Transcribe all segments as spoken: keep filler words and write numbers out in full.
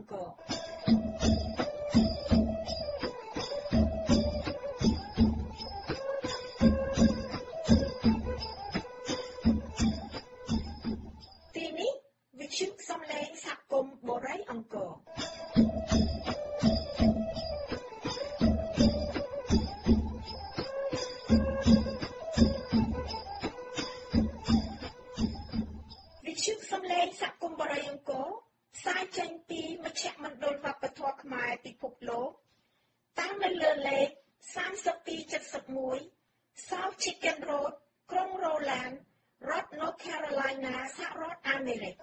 Angkor ទីនេះវិទ្យុសំឡេងសហគមន៍បូរ៉ៃអង្គរវិទ្យុសំឡេងសហគមន៍បូរ៉ៃអង្គរផ្សាយចេញពីមជ្ឈមណ្ឌលវប្បធម៌ខ្មែរពិភពលោកតាំងនៅលើលេខសាមសិបពីរចិតសិបមួយ South Chicken Road ក្រុង Roland រដ្ឋ North Carolina សហរដ្ឋអាមេរិក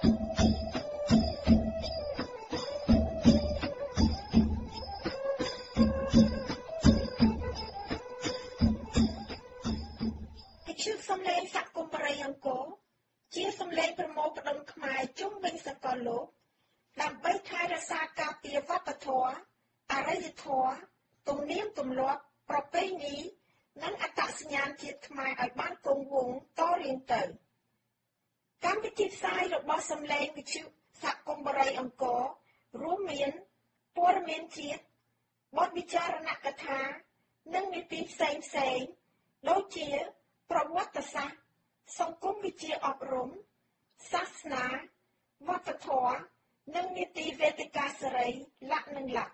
វិទ្យុសំឡេងសហគមន៍បូរ៉ៃអង្គរជាសំឡេងប្រមូលផ្ដុំខ្មែរជុំវិញសកលលោកដើម្បីថែរក្សាការពារវប្បធម៌អរិយធម៌ទំនៀមទម្លាប់ប្រពៃណីនិងអត្តសញ្ញាណជាតិខ្មែរឲ្យបានគង់វង្សតរៀងទៅកម្មវិធីផ្សាយរបស់សំឡេងវិទ្យុសហគមន៍បូរ៉ៃអង្គររួមមានព័ត៌មានជាតិបទវិចារណកថានិងនីតិផ្សេងផ្សេងដូចជាប្រវត្តិសាស្ត្រសង្គមវិទ្យាអប់រំសាសនាវប្បធម៌និងនីតិវេទិកាសេរីលក្ខនិងលក្ខ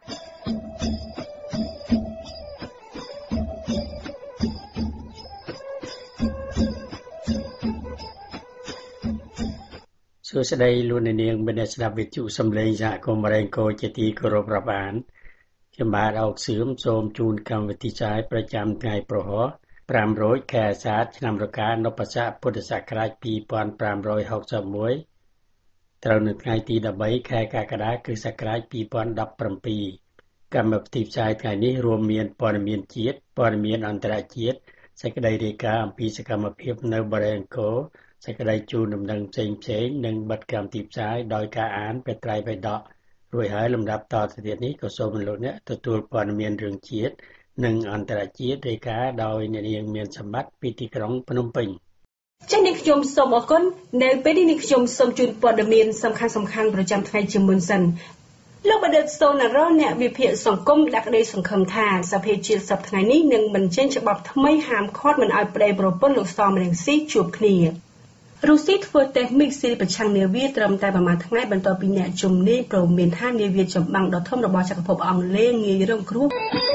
សួស្តីលោកអ្នកនាងមានស្ដាប់វិទ្យុសំឡេងសហគមន៍បូរ៉ៃអង្គរជាទីគោរពរាប់អានខ្ញុំបាទអោកសឿមសូមជូនកម្មវិធីផ្សាយប្រចាំថ្ងៃប្រហោះប្រាំរយខែអាសាឍឆ្នាំរកានពស័កពុទ្ធសករាជពីរពាន់ប្រាំរយហុកសិបមួយត្រូវនៅថ្ងៃទីដប់បីខែកក្កដាគ្រិស្តសករាជពីរពាន់ដប់ប្រាំពីរកម្មវិធីផ្សាយថ្ងៃនេះរួមមានព័ត៌មានជាតិព័ត៌មានអន្តរជាតិសេចក្តីរាយការណ៍អំពីសកម្មភាពនៅបូរ៉ៃអង្គរសេចក្តីជូនដំណឹងផ្សេងផ្សេងនិងបិទកម្មវិធីផ្សាយដោយការអានបេត្រៃបៃដករួចហើយលំដាប់តទៅទៀតនេះក៏សូមលោកអ្នកទទួលព័ត៌មានរឿងជាតិនិងអន្តរជាតិរាយការណ៍ដោយអ្នកនាងមានសម្បត្តិពីទីក្រុងភ្នំពេញចា៎នេះខ្ញុំសូមអរគុណនៅពេលនេះខ្ញុំសូមជូនព័ត៌មានសំខាន់សំខាន់ប្រចាំថ្ងៃជាមុនសិនលោកបណ្ឌិតសូណារ៉ូអ្នកវិភាគសង្គមដាក់ក្តីសង្ឃឹមថាសភាជាតិសប្តាហ៍នេះនឹងមិនចេញច្បាប់ថ្មីហាមឃាត់មិនឲ្យប្តីប្រពន្ធលោកសំរងស៊ីជួបគ្នារុស្ស៊ីធ្វើតេស្តមីស៊ីលប្រឆាំងនាវាត្រឹមតែប្រមាណថ្ងៃបន្ទាប់ពីអ្នកជំនាញព្រមានថានាវាចម្បាំងដ៏ធំរបស់ចក្រភពអង់គ្លេសងាយរងគ្រោះ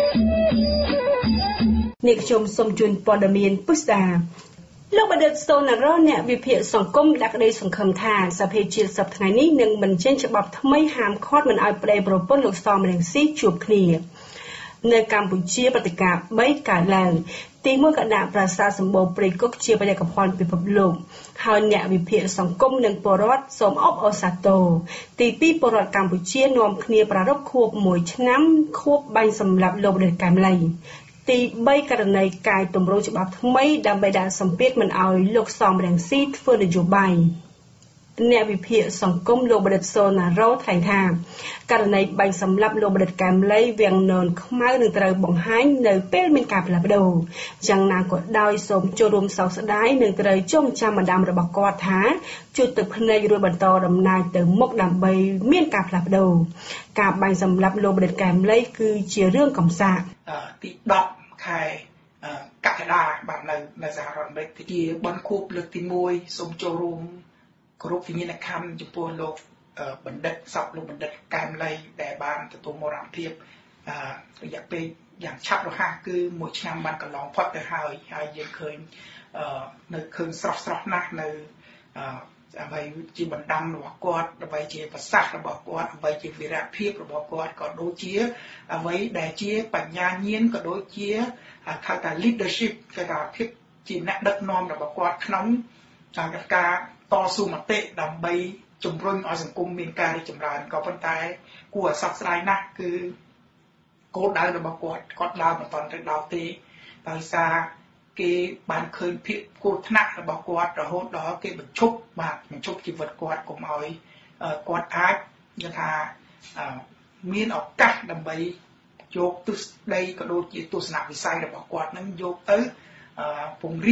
នេះខ្ញុំសូមជូនព័ត៌មានពុស្ដាលោកបណ្ឌិតសូណារ៉ូអ្នកវិភាគសង្គមដាក់ក្តីសង្ឃឹមថាសភាជាតិសប្តាហ៍នេះនឹងមិនចេញច្បាប់ថ្មីហាមឃាត់មិនឲ្យប្តីប្រពន្ធលោកសំរងស៊ីជួបគ្នានៅកម្ពុជាព្រឹត្តិការណ៍បីកើតឡើងទីមួយគណៈប្រាសាទសម្បូរព្រៃគុកជាបេតិកភណ្ឌពិភពលោកហើយអ្នកវិភាគសង្គមនិងពលរដ្ឋសូមអបអរសាទរទីពីរពលរដ្ឋកម្ពុជានាំគ្នាប្រារព្ធខួបមួយឆ្នាំខួបបាញ់សម្លាប់លោកបណ្ឌិតកែមលីទីបីករណីកាយទម្រង់ច្បាប់ថ្មីដើម្បីដាក់សម្ពាធមិនឲ្យលោកសំរងស៊ីធ្វើនយោបាយអ្នកវិភាគសង្គមលោកបណ្ឌិតសូណារ៉ូថ្លែងថាករណីបាញ់សម្លាប់លោកបណ្ឌិតកែមលីវាំងននខ្មៅនឹងត្រូវបង្ហាញនៅពេលមានការផ្លាស់ប្ដូរយ៉ាងណាក៏ដោយសូមចូលរួមសោកស្ដាយនឹងត្រូវចងចាំម្ដាមរបស់គាត់ថាជួយទឹកភ្នែករួចបន្តដំណើរទៅមុខដើម្បីមានការផ្លាស់ប្ដូរការបាញ់សម្លាប់លោកបណ្ឌិតកែមលីគឺជារឿងកំសាកទីដប់ខែកក្កដាបាទនៅនៅសហរដ្ឋអាមេរិកជាបនខួបលើកទីមួយសូមចូលរួមគោរពវិញ្ញាណក្ខន្ធចំពោះលោកបណ្ឌិតសពលោកបណ្ឌិតកែមលីដែលបានទទួលមរណភាពរយៈពេលយ៉ាងឆាប់រហ័សគឺមួយឆ្នាំបានកន្លងផុតទៅហើយហើយយើងឃើញនៅឃើញស្រស់ស្រស់ណាស់នៅអ្វីជាបណ្ដាំរបស់គាត់អ្វីជាប្រសាសន៍របស់គាត់អ្វីជាវីរភាពរបស់គាត់ក៏ដូចជាអ្វីដែលជាបញ្ញាញាណក៏ដូចជាហៅថា leadership គេថាភាពជាអ្នកដឹកនាំរបស់គាត់ក្នុងការតស៊ូមតិដើម្បីជំរុញឲ្យសង្គមមានការរីកចម្រើនក៏ប៉ុន្តែគួរឲ្យសោកស្ដាយណាស់គឺគោលដៅរបស់គាត់គាត់ដើរមិនទាន់ទៅដល់ទេដោយសារគេបានឃើញភាពគ្រោះថ្នាក់របស់គាត់រហូតដល់គេបញ្ឈប់បាទបញ្ឈប់ជីវិតគាត់កុំឲ្យគាត់អាចនិយាយថាមានឱកាសដើម្បីយកទស្សនៈក៏ដូចជាទស្សនវិស័យរបស់គាត់នឹងយកទៅពង្រីក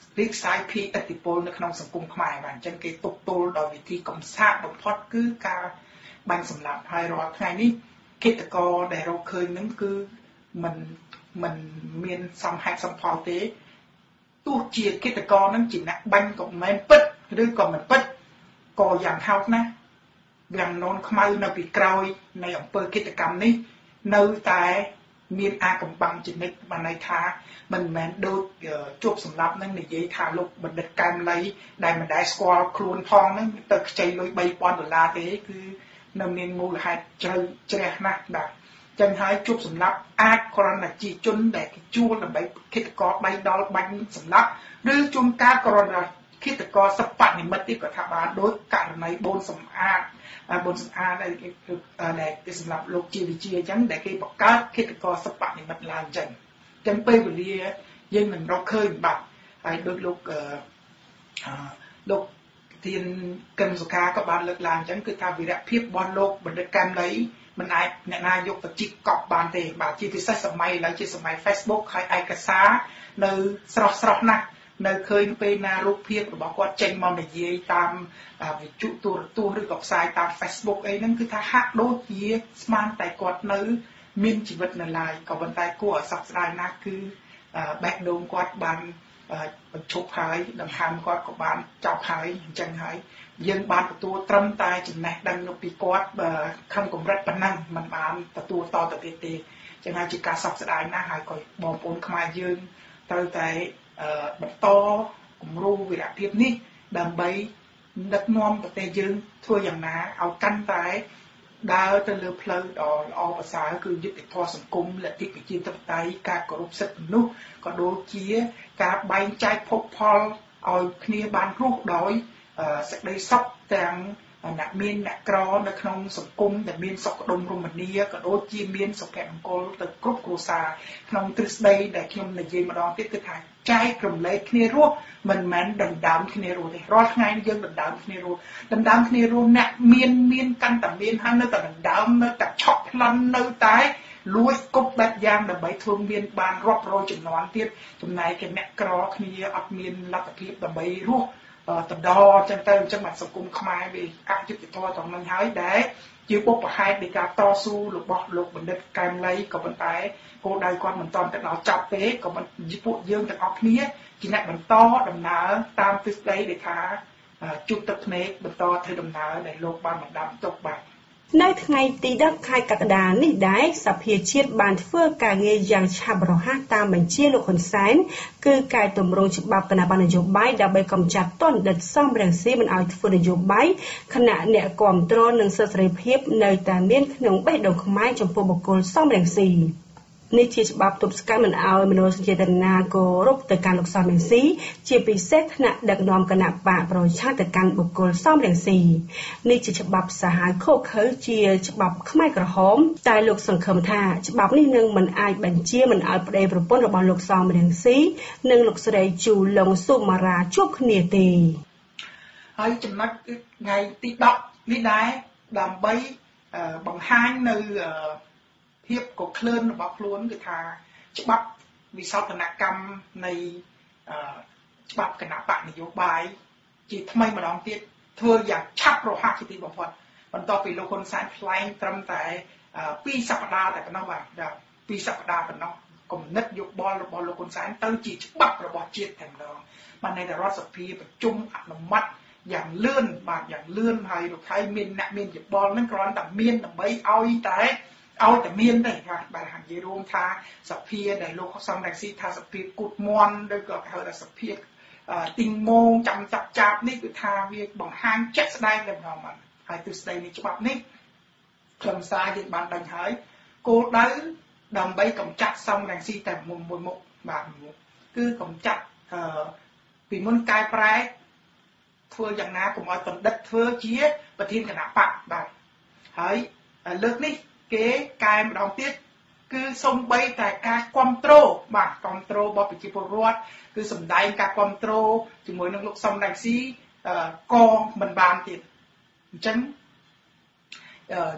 รีกสายพีอิทธิพลในขนมสังคมขมายมันจังเกตุกโตโดยวิธีกำซาบพอดคือการบังสำหรับไฮรอดไงนี่กิจกรแต่เราเคยนึกคือมันมันเมียนสัมหัสสัมพอเตตู้เจียกิจกรนั้นจิตนะบังกับแมนปิดหรือก่อนมันปิดก่ออย่างเท่านะอย่างนอนขมายในปีกรอยในอำเภอกิจกรรมนี้ในแต่มีอากำบังจิตนิดมาในท้ามันแมนโดดจบสำหรับนั่นในยัยทาลกบันเด็กการเลยได้มันได้สควอลครูนทองนั่นตึกใจลอยใบปอนดอลลาร์เต้คือนำเนียนมูลหายเจอเจอนะแบบจังหายจบสำหรับอาครณจีจนแต่จูนใบคิดกอใบดอลใบสำหรับหรือจนการกรณาคิดกอสปัดในมัดที่กับทบาลโดยการในบนสำอาดบนสำอาดในในที่สำหรับโลกจีวิจีจังแต่ที่บอกการคิดกอสปัดในมัดลานจังจังไปบริเวณยังเหมือนเราเคยแบบไอ้โดยโลกโลกทีนกันสุขากับบานเลิกลานจังคือทำวิระเพียบบอลโลกบรรดาการเลยมันไอ้เนี่ยนายกตะจิกกอบบานเตะบาจีที่ใช้สมัยหลังจากสมัย Facebook ใครไอ้กระซ้าในสระสระนะในเคยเป็นนารูปเพียบบอกว่าเจนมองในเยี่ยตามวิจุตัวตัวหรือกับสายตาม Facebook ไอ้นั่นคือถ้าหักโดดเยี่ยสมานแต่กอดในมีนชีวิตในลายกับบรรดากู้สับสายนักคือแบกโดงกอดบานบรรชุกหายดำหามกอดกับบานเจ้าหายจังหายยังบานตัวตรมตายจนแหนดังนปีกอดคำกลมรัดปนังมันบานตัวต่อตัวเตะจังหายจิกาสับสายนักหายก่อยบอมปนขมายยืนตั้งแต่บรรโตกลุ่มรูวิระเพียบนี้ดำใบดักนอมตัวเตะยืนทั่วอย่างน้าเอากันตายดาวจะเลือเพลิดอออภาษาคือยึดติดพอสังคมและที่กิจตับไตการกรุบสัตนุก็โดยเชี่ยการใบใจพบพอเอาเคลียบานรูปโดยสักได้ซับแต่งนักเมียนนักกรอในขนมสังคมแต่เมียนสกดมรมเนียก็โดยเชี่ยเมียนสแกนโกลตึกกรุ๊ปโกซาขนมทริสเดย์แต่ขนมในเยมาดองที่คือถ่ายใจกลุ่มเล็กเคลียรัวมันแม้นดันดำเคลียรัวเลยรอดง่ายยังดันดำเคลียรัวดันดำเคลียรัวเนี่ยเมียนเมียนกันแต่เมียนหันนั่นแต่ดันดำนั่นแต่ช็อกพลันนั่นตายลุยกบแบบยางแต่ใบทวงเมียนบานรอบโรยจนนอนเตี้ยจนนายแกแม่กรอเคลียอัดเมียนลัตเพียบแต่ใบรัวแต่ดอจังเติมจังหวัดสกุลขมายไปอาจุดติดตัวตรงนั้นหายได้ยืมปุ๊บหายในการต่อสู้หรือบอกหลบมันเด็ดการไล่กับมันตายโกได้ก่อนมันตอนแต่เราจับเป๊ะกับมันญี่ปุ่นยืมแต่ออกนี้กินแหนมันต่อดำน้ำตามฟิสไลเด็กขาจุดตัดเมฆมันต่อเธอดำน้ำในโลกบ้านมันดำตกบังในថ្ងៃទីដប់ខែកក្កដានេះដែរសភាជាតិបានធ្វើការងារយ៉ាងឆាប់រហ័សតាមបញ្ជាលោកហ៊ុនសែនគឺកែតម្រង់ច្បាប់គណៈបណ្ឌនយោបាយដើម្បីកម្ចាត់ទណ្ឌិតសំរងស៊ីមិនឲ្យធ្វើនយោបាយគណៈអ្នកគាំទ្រនិងសិទ្ធិសេរីភាពនៅតែមានក្នុងបេះដូងខ្មែរចំពោះបុគ្គលសំរងស៊ីនេះជាច្បាប់ទប់ស្កាត់មិនឲ្យមនោសញ្ចេតនាគោរពទៅកាន់លោកសំរងស៊ីជាពិសេសថ្នាក់ដឹកនាំគណៈបកប្រជាទៅកាន់បុគ្គលសំរងស៊ីនេះជាច្បាប់សាហាវខុសខើជាច្បាប់ខ្មែរក្រហមតែលោកសង្ឃឹមថាច្បាប់នេះនឹងមិនអាចបញ្ជាមិនឲ្យប្តីប្រពន្ធរបស់លោកសំរងស៊ីនិងលោកស្រីជូឡុងស៊ូម៉ារ៉ាជួបគ្នាទេហើយចំណុចថ្ងៃទីដប់នេះដែរដើម្បីបង្ហាញនៅភាពក៏เคลื่อนរបស់ខ្លួនគឺថាច្បាប់វិសោធនកម្មនៃច្បាប់គណៈបកនយោបាយជាថ្មីម្ដងទៀតធ្វើយ៉ាងឆាប់រហ័សជាទីបំផុតបន្ទាប់ពីលោកហ៊ុនសែនថ្លែងត្រឹមតែពីរសប្តាហ៍តែប៉ុណ្ណោះបាទពីរសប្តាហ៍ប៉ុណ្ណោះគំនិតយោបល់របស់លោកហ៊ុនសែនទៅជាច្បាប់របស់ជាតិតែម្ដងបានន័យថារដ្ឋសភាប្រជុំអនុម័តយ៉ាងលឿនបាទយ៉ាងលឿនហើយលោកថៃមានអ្នកមានយោបល់ហ្នឹងគ្រាន់តែមានដើម្បីឲ្យតែឲ្យតែមានទេបាទបាទនិយាយរួមថាសភាដែលលោកសំរងស៊ីថាសភាគូតមន់ឬក៏ហៅថាសភាទីងម៉ងចាំចាប់ចាប់នេះគឺថាវាបង្ហាញជាក់ស្ដែងតែម្ដងបាទហើយទស្សនវិជ្ជាច្បាប់នេះខ្លឹមសារយើងបានដឹងហើយគោលដៅដើម្បីកម្ចាត់សំរងស៊ីតែមួយមុខបាទគឺកម្ចាត់ពីមុនកែប្រែធ្វើយ៉ាងណាកុំឲ្យបណ្ឌិតធ្វើជាប្រធានគណៈបកបាទហើយលើកនេះគេកែម្ដងទៀតគឺសំបីតែការគ្រប់គ្រងបាទគ្រប់គ្រងរបស់ប្រជាពលរដ្ឋគឺសម្ដែងការគ្រប់គ្រងជាមួយនឹងលោកសំរងស៊ីក៏មិនបានទៀតអញ្ចឹង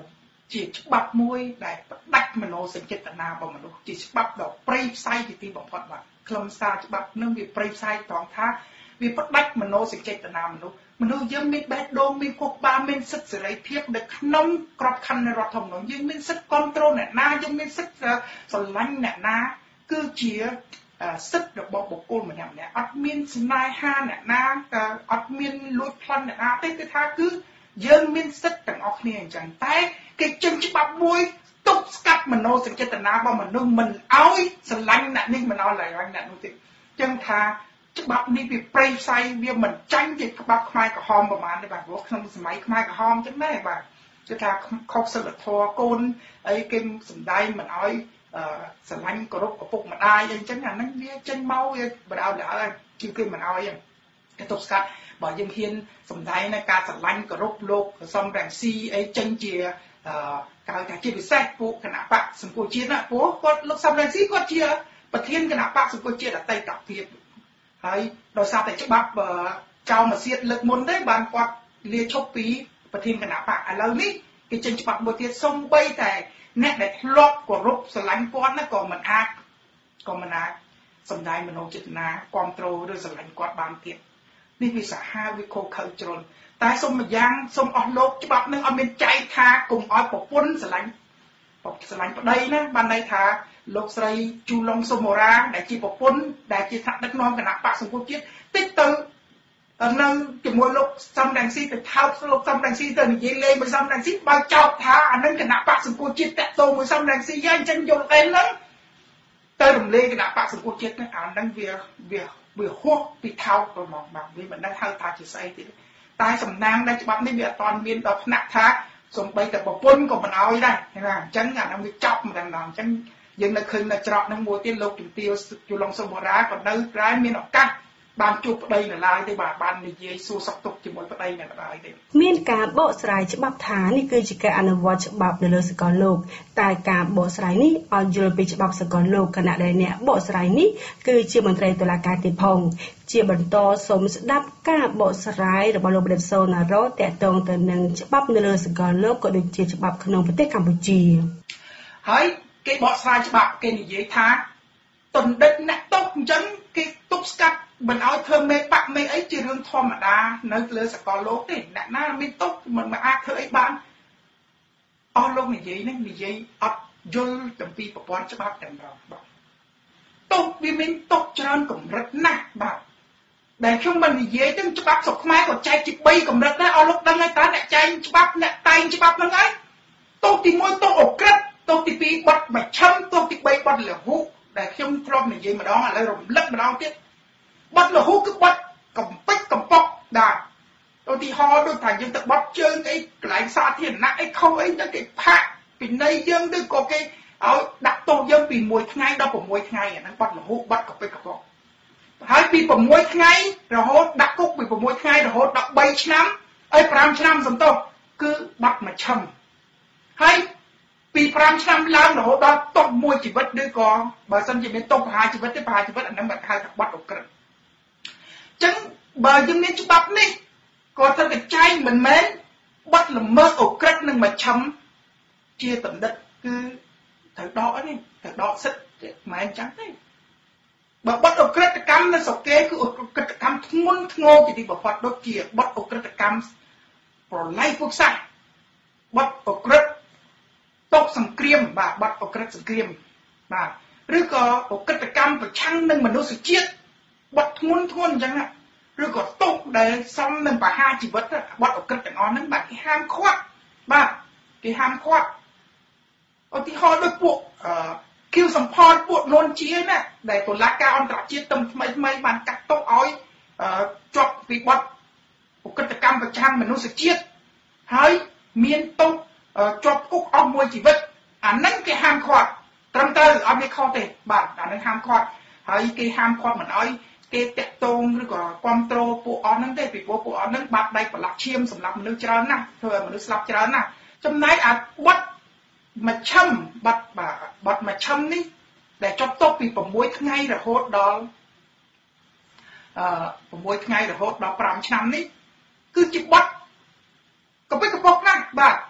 ជាច្បាប់មួយដែលផ្ដាច់មនោសញ្ចេតនារបស់មនុស្សជាច្បាប់ដ៏ព្រៃផ្សៃជាទីបំផុតបាទខ្លឹមសារច្បាប់នឹងវាព្រៃផ្សៃត្រង់ថាវាផ្ដាច់មនោសញ្ចេតនាមនុស្សមនុស្សយើងមានបេះដូងមានខួរក្បាលមានសិទ្ធិសេរីភាពនៅក្នុងក្របខ័ណ្ឌនៃរដ្ឋធម្មនុញ្ញយើងមានសិទ្ធិគ្រប់គ្រងអ្នកណាយើងមានសិទ្ធិស្រឡាញ់អ្នកណាគឺជាសិទ្ធិរបស់បុគ្គលម្នាក់ម្នាក់អត់មានស្នេហាអ្នកណាអត់មានលួចប្លន់អ្នកណាទេគឺថាគឺយើងមានសិទ្ធិទាំងអស់គ្នាអញ្ចឹងតែគេចេញច្បាប់មួយទប់ស្កាត់មនោសញ្ចេតនារបស់មនុស្សមិនឲ្យស្រឡាញ់អ្នកនេះមិនឲ្យស្រឡាញ់អ្នកនោះទេអញ្ចឹងថាច្បាប់នេះវាប្រៃផ្សៃវាមិនចាញ់ពីច្បាប់ខ្មែរក្រហមប្រហែលទេបាទព្រោះក្នុងសម័យខ្មែរក្រហមអញ្ចឹងដែរបាទគឺថាខុសសិលធម៌កូនអីគេសំដែងមិនឲ្យស្រឡាញ់គោរពឪពុកម្ដាយអីចឹងអាហ្នឹងវាចេញមកវាបដៅដល់ហើយគឺគេមិនឲ្យគេទប់ស្កាត់បើយើងហ៊ានសំដែងនៅការស្រឡាញ់គោរពលោកសំរងស៊ីអីចេញជាកៅថាជាពិសេសពួកគណៈបកសង្គមជាតិណាព្រោះគាត់លោកសំរងស៊ីគាត់ជាប្រធានគណៈបកសង្គមជាតិអតីតភាពហើយដោយសារតែច្បាប់ចៅមកសៀតលើកមុនទេបានគាត់លាឈប់ពីប្រធានគណៈបកឥឡូវនេះគេចេញច្បាប់មួយទៀតសំបីតែអ្នកដែលធ្លាប់គោរពស្រឡាញ់គាត់ណាក៏មិនអាចក៏មិនអាចសម្ដែងមនោចេតនាគ្រប់គ្រងឬស្រឡាញ់គាត់បានទៀតនេះវាសាហាវវាខុសខើជ្រុលតែសូមម្យ៉ាងសូមអស់លោកច្បាប់នឹងអត់មានចែកថាកុំឲ្យប្រពន្ធស្រឡាញ់ស្រឡាញ់ប្តីណាបានន័យថាលោកស្រីជូឡុងសូមូរ៉ាដែលជាប្រពន្ធដែលជាថ្នាក់ដឹកនាំគណៈបកសង្គមជាតិតិចទៅនៅជាមួយលោកសំរងស៊ីទៅថោកលោកសំរងស៊ីទៅនិយាយលេងមួយសំរងស៊ីបើចោទថាអានឹងគណៈបកសង្គមជាតិតាក់ទងមួយសំរងស៊ីយ៉ាងអញ្ចឹងយល់អីហ្នឹងទៅរំលែកគណៈបកសង្គមជាតិហ្នឹងអានឹងវាវាវាហួសពីថោកទៅហ្មងបាទវាមិនដឹងហៅថាជាស្អីទេតែសំណាងដែលច្បាប់នេះវាអត់ទាន់មានដល់ថ្នាក់ថាសំបីតែប្រពន្ធក៏មិនអោយដែរណាអញ្ចឹងអានឹងវាចប់ម្ដងដល់អញ្ចឹងយើងនៅឃើញនៅច្រកហ្នឹងមួយទៀតលោកជំទាវជូឡុងសូមូរ៉ាក៏នៅក្រែមានឱកាសបានជួបប្តីនៅឡើយទេបាទបាននិយាយសួរសុខទុក្ខជាមួយប្តីនៅឡើយទេមានការបកស្រាយច្បាប់ថានេះគឺជាការអនុវត្តច្បាប់នៅលើសកលលោកតែការបកស្រាយនេះឲ្យយល់ពីច្បាប់សកលលោកគណៈដែលអ្នកបកស្រាយនេះគឺជាមន្ត្រីតុលាការទេផងជាបន្តសូមស្ដាប់ការបកស្រាយរបស់លោកបណ្ឌិតសូណារ៉ូតកតងទៅនឹងច្បាប់នៅលើសកលលោកក៏ដូចជាច្បាប់ក្នុងប្រទេសកម្ពុជាហើយគេបកស្រាយច្បាប់គេនិយាយថាតណ្ឌិតអ្នកទោសអញ្ចឹងគេទប់ស្កាត់មិនឲ្យធ្វើមេបកមេអីជារឿងធម្មតានៅលើសកលលោកទេអ្នកណាមានទោសមិនអាចធ្វើអីបានអស់លោកនិយាយនេះនិយាយអត់យល់អំពីប្រព័ន្ធច្បាប់ទាំងដល់បាទទោសវាមានទោសច្រើនកម្រិតណាស់បាទដែលខ្ញុំមិននិយាយទៅច្បាប់ស្រុកខ្មែរក៏ចែកជាបីកម្រិតដែរអស់លោកដឹងហើយតើអ្នកចែកច្បាប់អ្នកតែងច្បាប់ហ្នឹងហើយទោសទីមួយទោសអក្រិតទោសទីពីរបាត់មជ្ឈិមទោសទីបីបាត់លហុដែលខ្ញុំធ្លាប់និយាយម្ដងឥឡូវរំលឹកម្ដងទៀតបាត់លហុគឺបាត់កំពេចកំប៉ុកដែរឧទាហរណ៍ដូចថាយើងទៅបាត់ជើងអីកន្លែងសាធារណៈអីខុសអីទៅគេផាកពីនៃយើងទៅក៏គេឲ្យដាក់ទោសយើងពីមួយថ្ងៃដល់ប្រាំមួយថ្ងៃអាហ្នឹងបាត់លហុបាត់កំពេចកំប៉ុកហើយពីប្រាំមួយថ្ងៃរហូតដាក់គុកពីប្រាំមួយថ្ងៃរហូតដល់បីឆ្នាំអីប្រាំឆ្នាំសំទោសគឺបាត់មជ្ឈិមហើយពីប្រាំឆ្នាំឡើងរហូតដល់ទោសមួយជីវិតឬក៏បើសិនជាមានទោសប្រហារជីវិតទេប្រហារជីវិតអាហ្នឹងបាត់ហៅថាបាត់អក្រិតចឹងបើយើងមានច្បាប់នេះក៏ត្រូវតែចែងមិនមែនបាត់ល្មើសអក្រិតនឹងមជ្ឈិមជាតណ្ឌិតគឺត្រូវដកនេះត្រូវដកសិទ្ធិមិនមែនចឹងទេបើបាត់អក្រិតកម្មនៅស្រុកគេគឺអក្រិតកម្មធ្ងន់ធ្ងរជាទីបំផុតដូចជាបាត់អក្រិតកម្មប្រឡ័យពុកសាសបាត់អក្រិតតបសង្គ្រាមបាទបាត់អក្រិតសង្គ្រាមបាទឬក៏អក្រិតកម្មប្រឆាំងនឹងមនុស្សជាតិបាត់ធ្ងន់ធ្ងរអញ្ចឹងឬក៏ទោសដែលសមនឹងបហាជីវិតបាត់អក្រិតទាំងអស់ហ្នឹងបាទគេហាមឃាត់បាទគេហាមឃាត់ឧទាហរណ៍ដូចពួកអឺគីវសំផនពួកនួនជាណាដែលតុលាការអន្តរជាតិទំថ្មីថ្មីបានកាត់ទោសឲ្យជាប់ពីបទអក្រិតកម្មប្រឆាំងមនុស្សជាតិហើយមានទោសជាប់គុកអស់មួយជីវិតអាហ្នឹងគេហាមឃាត់ត្រឹមត្រូវអត់មានខុសទេបាទអាហ្នឹងហាមឃាត់ហើយគេហាមឃាត់មិនឲ្យគេតាក់ទងឬក៏គ្រប់គ្រងពួកអស់ហ្នឹងទេពីព្រោះពួកអស់ហ្នឹងបាត់ដៃប្រឡាក់ឈាមសម្រាប់មនុស្សច្រើនណាស់ធ្វើឲ្យមនុស្សស្លាប់ច្រើនណាស់ចំណែកអាបាត់មជ្ឈិមបាត់បាទបាត់មជ្ឈិមនេះដែលចប់ទោសពីប្រាំមួយថ្ងៃរហូតដល់អឺប្រាំមួយថ្ងៃរហូតដល់ប្រាំឆ្នាំនេះគឺជាបាត់កពិតកប៉ុកណាស់បាទឧទា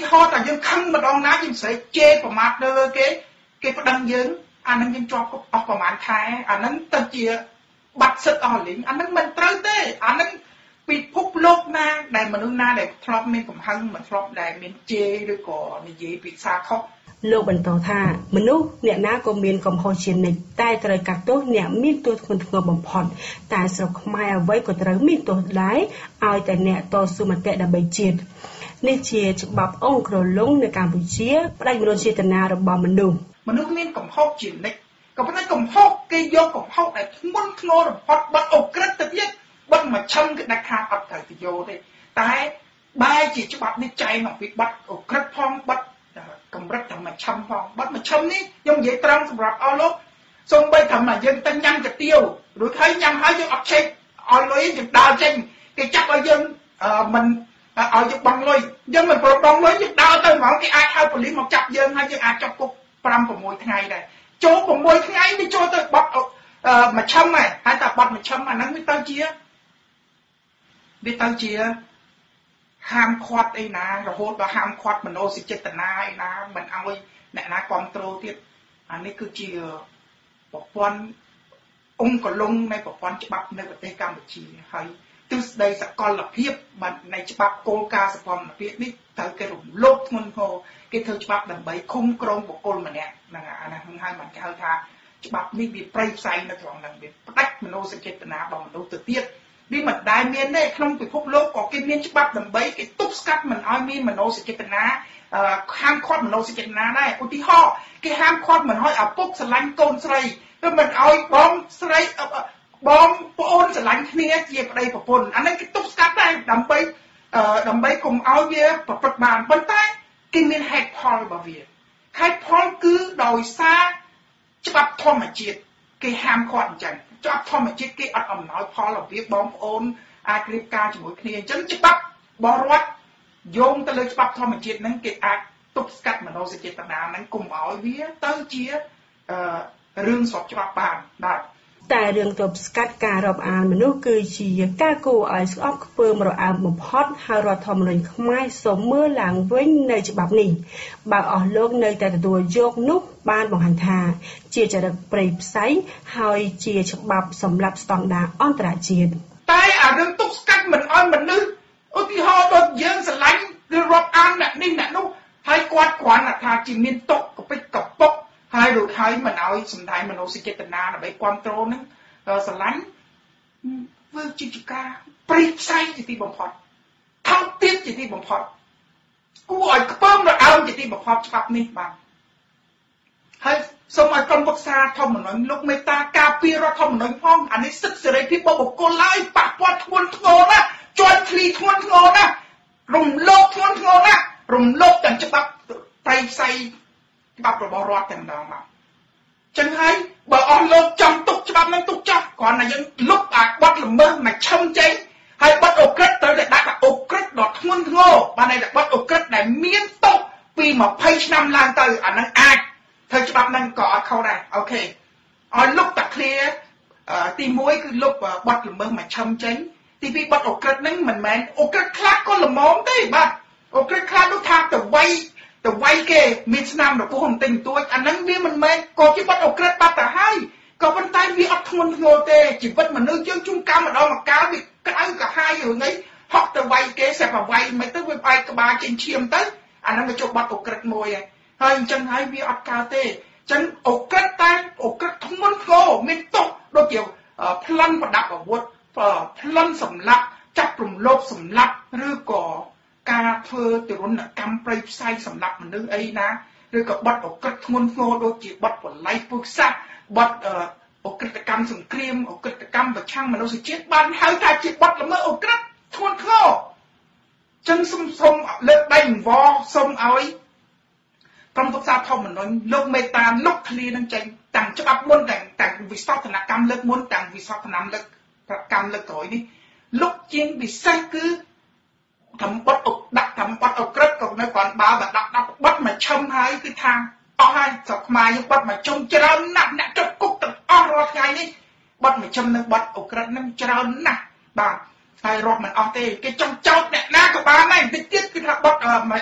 ទាហរណ៍តែយើងខឹងម្ដងណាយើងស្រីជេរប្រមាថលើគេគេប្តឹងយើងអានឹងយើងជាប់គុកអស់ប្រហែលខែអានឹងទៅជាបាត់សិទ្ធិអស់លីងអានឹងមិនត្រូវទេអានឹងពិភពលោកណាដែលមនុស្សណាដែលធ្លាប់មានកំហឹងមិនធ្លាប់ដែលមានជេរឬក៏និយាយពីសារខុសលោកបន្តថាមនុស្សអ្នកណាក៏មានកំហុសជានិច្ចតែត្រូវកាត់ទោសអ្នកមានទោសធ្ងន់ធ្ងរបំផុតតែស្រុកខ្មែរអ្វីក៏ត្រូវមានទោសដែរឲ្យតែអ្នកតស៊ូមតិដើម្បីជាតិនេះជាច្បាប់អង្គរលុងនៅកម្ពុជាផ្ដាច់មនោចេតនារបស់មនុស្សមនុស្សមានកំហុសជានិច្ចក៏ប៉ុន្តែកំហុសគេយកកំហុសដែលធ្ងន់ធ្ងរបំផុតបាត់អូក្រិតទៅទៀតបាត់មកឈឹងគឺដាច់ខាតអត់ត្រូវទៅយកទេតែបែរជាច្បាប់នេះចែងអំពីបាត់អូក្រិតផងបាត់កម្រិតតែមកឈឹមផងបាត់មកឈឹមនេះខ្ញុំនិយាយត្រង់សម្រាប់អស់លោកសូម្បីតែមកយើងទៅញ៉ាំកាទៀវរួចហើយញ៉ាំហើយយើងអត់ឆេកឲ្យលុយយើងដើរចេញគេចាប់ឲ្យយើងមិនឲ្យយើងបង់លុយយើងមិនប្រមបង់លុយយើងដើរទៅហ្មងគេអាចហៅប៉ូលីសមកចាប់យើងហើយយើងអាចចាប់គុកប្រាំប្រាំមួយថ្ងៃដែរចូលប្រាំមួយថ្ងៃនេះចូលទៅបាត់មកឈឹមហើយហើយតែបាត់មកឈឹមអាហ្នឹងវាទៅជាវាទៅជាហាមឃាត់អីណារហូតដល់ហាមឃាត់មនោសញ្ចេតនាអីណាមិនឲ្យអ្នកណាគ្រប់គ្រងទៀតអានេះគឺជាប្រព័ន្ធអង្គលងនៃប្រព័ន្ធច្បាប់នៅប្រទេសកម្ពុជាហើយទិសដីសកលភាពនៃច្បាប់គោលការណ៍សកម្មភាពនេះត្រូវគេរំលោភធ្ងន់ធ្ងរគេធ្វើច្បាប់ដើម្បីឃុំក្រងបុគ្គលម្នាក់ហ្នឹងអានេះហ្នឹងហើយមិនគេហៅថាច្បាប់នេះវាប្រៃផ្សៃនៅត្រង់ហ្នឹងវាផ្ដាច់មនោសញ្ចេតនារបស់មនុស្សទៅទៀតវាមិនដែលមានទេក្នុងពិភពលោកក៏គេមានច្បាប់ដើម្បីគេទប់ស្កាត់មិនឲ្យមានមនោសញ្ចេតនាហាមឃាត់មនោសញ្ចេតនាដែរឧទាហរណ៍គេហាមឃាត់មិនឲ្យឪពុកស្រឡាញ់កូនស្រីឬមិនឲ្យបងស្រីបងប្អូនស្រឡាញ់គ្នាជាប្តីប្រពន្ធអានេះគេទប់ស្កាត់ដែរដើម្បីដើម្បីកុំឲ្យវាប្រព្រឹត្តបានប៉ុន្តែគេមានហេតុផលរបស់វាហេតុផលគឺដោយសារច្បាប់ធម្មជាតិគេហាមឃាត់អញ្ចឹងច្បាប់ធម្មជាតិគេអត់អំណោយផលរបៀបបងប្អូនអាចរៀបការជាមួយគ្នាអញ្ចឹងច្បាប់បរដ្ឋយោងទៅលើច្បាប់ធម្មជាតិហ្នឹងគេអាចទប់ស្កាត់មនោសញ្ចេតនាហ្នឹងកុំឲ្យវាទៅជារឿងស្របច្បាប់បានបាទតែរឿងទប់ស្កាត់ការរាប់អានមនុស្សគឺជាការគួរឲ្យស្អប់ខ្ពើមរអើមបំផុតហើយរដ្ឋធម្មនុញ្ញខ្មែរសូមមើលឡើងវិញនៅច្បាប់នេះបើអស់លោកនៅតែទទួលយកនោះបានបង្ហាញថាជាចរិតព្រៃផ្សៃហើយជាច្បាប់សម្រាប់ស្តង់ដារអន្តរជាតិតែអារឿងទប់ស្កាត់មិនឲ្យមនុស្សឧទាហរណ៍ដូចយើងស្រឡាញ់ឬរាប់អានអ្នកនេះអ្នកនោះហើយគាត់គ្រាន់តែថាជាមានតុកកពិចកពុកហើយដូចហើយមិនឲ្យសម្ដែងមនោសញ្ចេតនាដើម្បីគ្រប់គ្រងនឹងស្រឡាញ់ធ្វើជាការព្រៃផ្សៃជាទីបំផុតថោកទាបជាទីបំផុតគួរឲ្យខ្ពើមរអើមជាទីបំផុតច្បាប់នេះបាទហើយសូមឲ្យក្រុមប្រឹក្សាធម្មនុញ្ញលោកមេត្តាការពាររដ្ឋធម្មនុញ្ញផងអានេះសិទ្ធិសេរីភាពរបស់បុគ្គលឡើយប៉ះពាល់ធ្ងន់ធ្ងរណាស់ជាប់ធ្លីធ្ងន់ធ្ងរណាស់រំលោភធ្ងន់ធ្ងរណាស់រំលោភទាំងច្បាប់ព្រៃផ្សៃច្បាប់របស់រដ្ឋតែម្ដងបាទចឹងហើយបើអស់លោកចង់ទុកច្បាប់នឹងទុកចោះគ្រាន់តែយើងលុបអាបទល្មើសមកឈឹមចេញហើយបទអូក្រិតត្រូវតែដាក់ថាអូក្រិតដ៏ធ្ងន់ធ្ងរបានន័យថាបទអូក្រិតដែលមានទោសពីម្ភៃឆ្នាំឡើងទៅអានឹងអាចធ្វើច្បាប់នឹងក៏អត់ខុសដែរអូខេឲ្យលុបតាឃ្លាទីមួយគឺលុបបទល្មើសមកឈឹមចេញទីពីរបទអូក្រិតនឹងមិនមែនអូក្រិតខ្លះក៏ល្មមទេបាទអូក្រិតខ្លះនោះថាទៅវាយទៅវាយគេមានស្នាមរពុះបន្តិចបន្តួចអាហ្នឹងវាមិនមែនក៏ជាបទអូក្រិតបាត់ទៅហើយក៏ប៉ុន្តែវាអត់ធ្ងន់ធ្ងរទេជីវិតមនុស្សយើងជួនកាលម្ដងម្កាលវាក្តៅកាហាយរឿងអីហក់ទៅវាយគេសេះតែវាយមិនទៅវាបែកក្បាលចេញឈាមទៅអាហ្នឹងវាជាប់បទអូក្រិតមួយហើយហើយអញ្ចឹងហើយវាអត់កើតទេអញ្ចឹងអូក្រិតតែអូក្រិតធ្ងន់ធ្ងរមានទោសដូចជាប្លន់ប្រដាប់អាវុធប្លន់សម្លាប់ចាប់រំលោភសម្លាប់ឬក៏ការធ្វើទរណកម្មប្រៃផ្សៃសម្រាប់មនុស្សអីណាឬក៏បទអក្រិតធ្ងន់ធ្ងរដូចជាបទបល័យពុះសាសបទអក្រិតកម្មសង្គ្រាមអក្រិតកម្មប្រឆាំងមនុស្សជាតិបានហៅថាជាបទល្មើសអក្រិតធ្ងន់ធ្ងរចឹងសូមសូមលើកដៃអង្វរសូមឲ្យក្រុមប្រឹក្សាធម្មនុញ្ញលោកមេតាលុបឃ្លានឹងចេញតាំងច្បាប់មុនទាំងទាំងវិសោធនកម្មលើកមុនទាំងវិសោធនកម្មលើកកម្មលើកក្រោយនេះលុបជាងពិសេសគឺតាមបត់ដាក់តាមបត់អក្រិតក៏នៅគ្រាន់បើបើដាក់ដាក់បត់មកឈឹមហើយគឺថាអស់ហើយស្រុកខ្មែរយើងបត់មកជុំច្រើនណាស់អ្នកចុកគុកទាំងអស់រាល់ថ្ងៃនេះបត់មកឈឹមនឹងបត់អក្រិតនឹងច្រើនណាស់បាទហើយរាប់មិនអស់ទេគេចង់ចោទអ្នកណាក៏បានដែរបន្តិចទៀតគឺថាបត់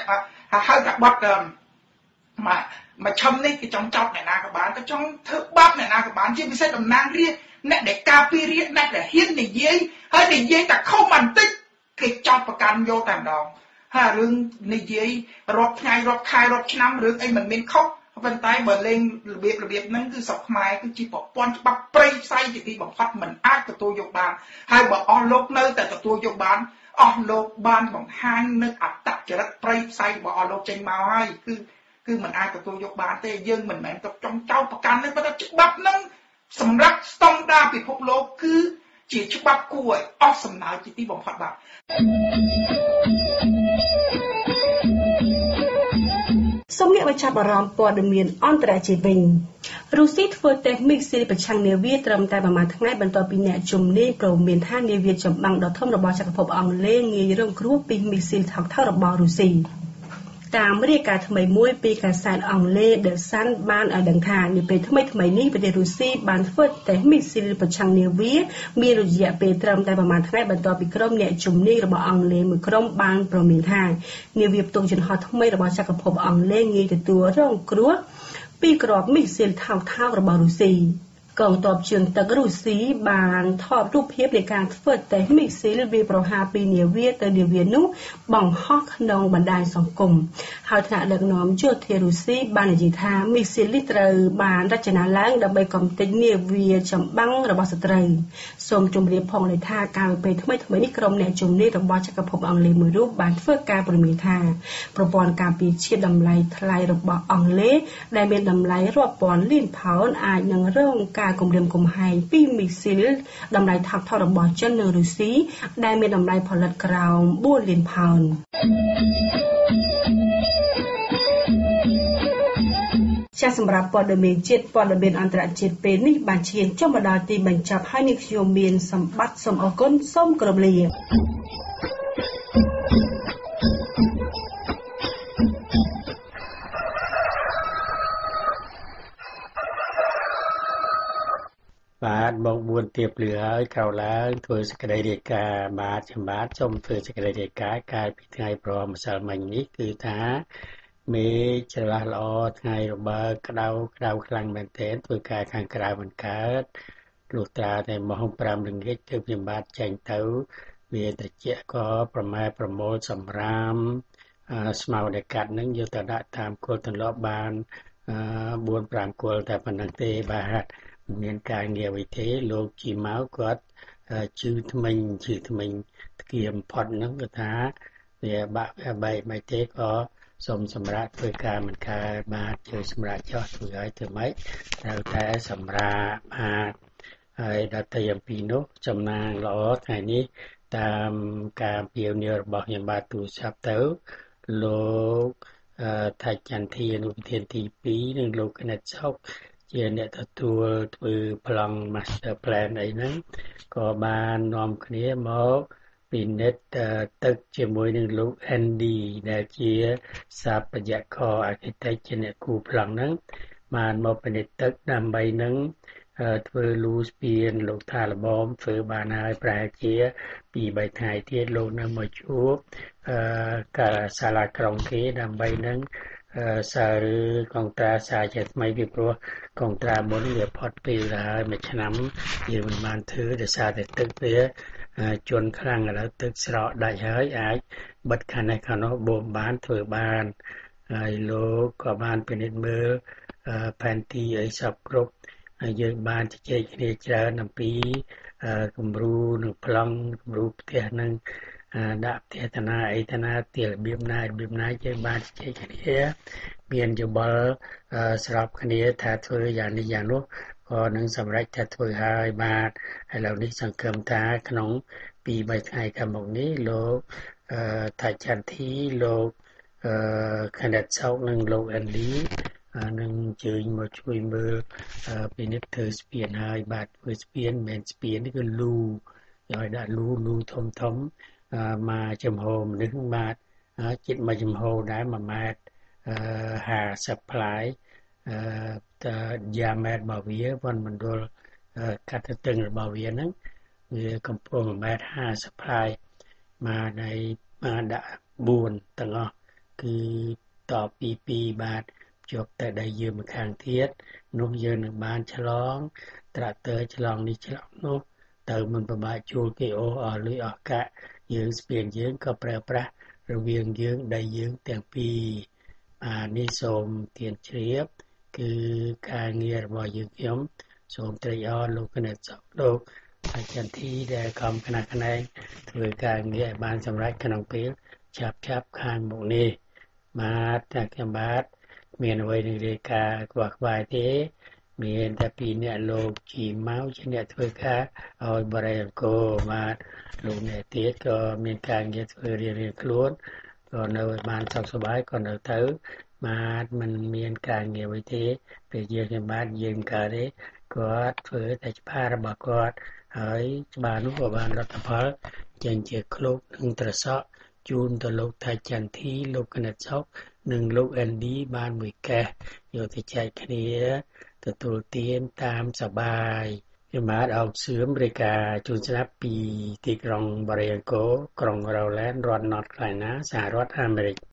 ហើយតែបាត់មកមកឈឹមនេះគេចង់ចាប់អ្នកណាក៏បានក៏ចង់ធ្វើបាបអ្នកណាក៏បានជាពិសេសតំណាងរាស្ត្រអ្នកដែលការពាររាស្ត្រអ្នកដែលហ៊ាននិយាយហើយនិយាយតែខុសបន្តិចគេចាប់ប្រកាន់យកតែម្ដងហើយរឿងនិយាយរាប់ថ្ងៃរាប់ខែរាប់ឆ្នាំរឿងអីមិនមានខុសប៉ុន្តែបើលេងរបៀបរបៀបហ្នឹងគឺស្រុកខ្មែរគឺជាប្រព័ន្ធច្បាប់ព្រៃផ្សៃជាទីបំផុតមិនអាចទទួលយកបានហើយបើអស់លោកនៅតែទទួលយកបានអស់លោកបានបង្ហាញនៅអត្តចរិតព្រៃផ្សៃរបស់អស់លោកចេញមកហើយគឺគឺមិនអាចទទួលយកបានទេយើងមិនមែនទៅចង់ចោទប្រកាន់ទេប៉ុន្តែច្បាប់ហ្នឹងសម្រាប់ស្តង់ដារពិភពលោកគឺជាច្បាប់គួរឲ្យអស់សំណើចជាទីបំផុតបាទសូមងាកមកចាប់អារម្មណ៍ព័ត៌មានអន្តរជាតិវិញរុស្ស៊ីធ្វើតេស្តមីស៊ីលប្រឆាំងនាវាត្រឹមតែប្រមាណថ្ងៃបន្ទាប់ពីអ្នកជំនាញព្រមានថានាវាចម្បាំងដ៏ធំរបស់ចក្រភពអង់គ្លេសងាយរងគ្រោះពីមីស៊ីលថោកថោករបស់រុស្ស៊ីតាមរាយការណ៍ថ្មីមួយពីកាសែតអង់គ្លេស The Sun បានឲ្យដឹងថានាពេលថ្មីថ្មីនេះប្រទេសរុស្ស៊ីបានធ្វើតេស្តមីស៊ីលប្រឆាំងនាវាមានរយៈពេលត្រឹមតែប្រមាណថ្ងៃបន្ទាប់ពីក្រុមអ្នកជំនាញរបស់អង់គ្លេសមួយក្រុមបានព្រមានថានាវាផ្ទុកយន្តហោះថ្មីរបស់ចក្រភពអង់គ្លេសងាយទទួលរងគ្រោះពីគ្រាប់មីស៊ីលថោកថោករបស់រុស្ស៊ីកងទ័ពជើងទឹករុស្ស៊ីបានថតរូបភាពនៃការធ្វើតេស្តមីស៊ីលវាប្រហារពីនាវាទៅនាវានោះបង្ហោះក្នុងបណ្ដាញសង្គមហើយថ្នាក់ដឹកនាំយោធារុស្ស៊ីបាននិយាយថាមីស៊ីលនេះត្រូវបានរចនាឡើងដើម្បីកំទេចនាវាចម្បាំងរបស់សត្រូវសូមជម្រាបផងដែរថាកាលពីថ្មីថ្មីនេះក្រុមអ្នកជំនាញរបស់ចក្រភពអង់គ្លេសមួយរូបបានធ្វើការព្រមានថាប្រព័ន្ធការពារជាតិតម្លៃថ្លៃរបស់អង់គ្លេសដែលមានតម្លៃរាប់ពាន់លានផោនអាចនឹងរងការគំរាមកំហែងពីមីស៊ីលតម្លៃថោកថោករបស់ចិននិងរុស្ស៊ីដែលមានតម្លៃផលិតក្រោមបួនលានផោនចាសសម្រាប់ព័ត៌មានជាតិព័ត៌មានអន្តរជាតិពេលនេះបានឈានចុះមកដល់ទីបញ្ចប់ហើយនេះខ្ញុំមានសម្បត្តិសូមអរគុណសូមគោរពលាបាទបងបួនទៀបលឺហើយក្រោយឡើងធ្វើសេចក្តីរាយការណ៍បាទចំបាទសូមធ្វើសេចក្តីរាយការណ៍កាលពីថ្ងៃព្រហស្បតិ៍ម្សិលមិញនេះគឺថាមេច្រឡះល្អថ្ងៃរបើក្តៅក្តៅខ្លាំងមែនទែនធ្វើការខាងក្រៅមិនកើតលុះត្រាតែម៉ោងប្រាំល្ងាចគឺខ្ញុំបាទចេញទៅវាត្រជាក់ក៏ប្រម៉ែប្រមូលសម្រាមស្មៅដែលកាត់នឹងយកទៅដាក់តាមគល់ទន្លាប់បានបួនប្រាំគល់តែប៉ុណ្្នឹងទេបាទមានការងារវិធីលោកជីម៉ៅគាត់ជឿថ្មិញជឿថ្មិញស្គៀមផុតហ្នឹងគាត់ថាវាបាក់វាបែកមិនទេក៏សូមសម្រាប់ធ្វើការមិនកើតបាទជឿសម្រាប់ចោះធ្វើឲ្យធ្វើម៉េចត្រូវតែសម្រាប់បាទហើយដល់ទៅអំពីនោះចំណាងល្អថ្ងៃនេះតាមការពៀវនារបស់ខ្ញុំបាទទូរស័ព្ទទៅលោកថៃចន្ទធានុប្រធានទីពីរនិងលោកកណិតសុខជាអ្នកទទួលធ្វើប្លង់ Master Plan អីហ្នឹងក៏បាននាំគ្នាមកពិនិត្យទឹកជាមួយនឹងលោក អេន ឌី ដែលជាស្ថាបត្យករ Architect ជាអ្នកគូប្លង់ហ្នឹងបានមកពិនិត្យទឹកដើម្បីនឹងធ្វើលូស្ពានលោកថាលបងធ្វើបានហើយប្រហែលជាពីរបីថ្ងៃទៀតលោកនៅមកជួបអឺកាសាលាក្រុងគេដើម្បីនឹងសារឬកងត្រាសារជាថ្មីពីព្រោះកងត្រាមុនវាផុតពេលហើយមួយឆ្នាំយើងមិនបានធ្វើដោយសារតែទឹកវាជន់ខ្លាំងឥឡូវទឹកស្រកដាច់ហើយអាចបិទខាងនេះខាងនោះបូមបានធ្វើបានហើយលោកក៏បានពិនិត្យមើលផែនទីអីសពគ្រប់ហើយយើងបានជជែកគ្នាច្រើនអំពីគំរូនិងប្លង់គំរូផ្ទះនឹងដាក់ផ្ទះតាណាអីតាណាទីរបៀបណារបៀបណាយើងបានជជែកគ្នាមានយោបល់ស្របគ្នាថាធ្វើយ៉ាងនេះយ៉ាងនោះក៏នឹងសម្រេចថាធ្វើហើយបាទឥឡូវនេះសង្ឃឹមថាក្នុងពីរបីថ្ងៃខាងមុខនេះលោកថៃចន្ទធីលោកខណិតសោកនិងលោកអេនឌីនឹងជើញមកជួយមើលពិនិត្យធ្វើស្ពានហើយបាទធ្វើស្ពានមិនមែនស្ពាននេះគឺលូឲ្យដាក់លូលូធំធំមកចំហមនុស្សបាទចិត្តមកចំហដែរមួយម៉ែត្រហាសិបផ្លាយតយ៉ាម៉ែត្ររបស់វាប៉ុនមណ្ឌលកាត់ទៅទឹងរបស់វាហ្នឹងវាកម្ពស់មួយម៉ែត្រហាសិបផ្លាយមកនៃមកដាក់បួនទាំងអស់គឺតពីពីបាទជប់តែដៃយើងម្ខាងទៀតនោះយើងនឹងបានឆ្លងត្រាក់ទ័រឆ្លងនេះឆ្លងនោះទៅមិនពិបាកជួលគេអូអស់លុយអស់កាក់យើងស្ពានយើងក៏ប្រើប្រាស់រវាងយើងដៃយើងទាំងពីរអានេះសូមទានជ្រាបគឺការងាររបស់យើងខ្ញុំសូមត្រេកអរលោកគណៈសកលោកអាចារ្យធីដែលខំខ្នះខ្នែងធ្វើការងារឲ្យបានសម្រេចក្នុងពេលឆាប់ឆាប់ខាងមុខនេះបាទតែខ្ញុំបាទមានអ្វីនឹងរាយការណ៍ខ្វះខ្វាយទេមានតែពីអ្នកលោកជីម៉ៅជាអ្នកធ្វើការឲ្យបរិយាអង្គរបាទលោកអ្នកទៀតក៏មានការងារធ្វើរៀងៗខ្លួនក៏នៅឲ្យបានសុខសប្បាយក៏នៅទៅបាទមិនមានការងារអ្វីទេពេលយើងខ្ញុំបាទយើងកើតទេគាត់ធ្វើតែច្បាររបស់គាត់ហើយច្បារនោះក៏បានលទ្ធផលចេញជាឃ្លោកនិងត្រសក់ជូនទៅលោកថៃចន្ទធីលោកកណិតសុខនិងលោកអេនឌីបានមួយកេះយកទៅចែកគ្នាទទួលទានតាមសបាយខ្ញុំបាទអោកសឿមរាយការណ៍ជូនស្ដាប់ពីទីក្រុងបរិយាអង្គរក្រុងរ៉ូឡែនរដ្ឋ North Carolina សហរដ្ឋអាមេរិក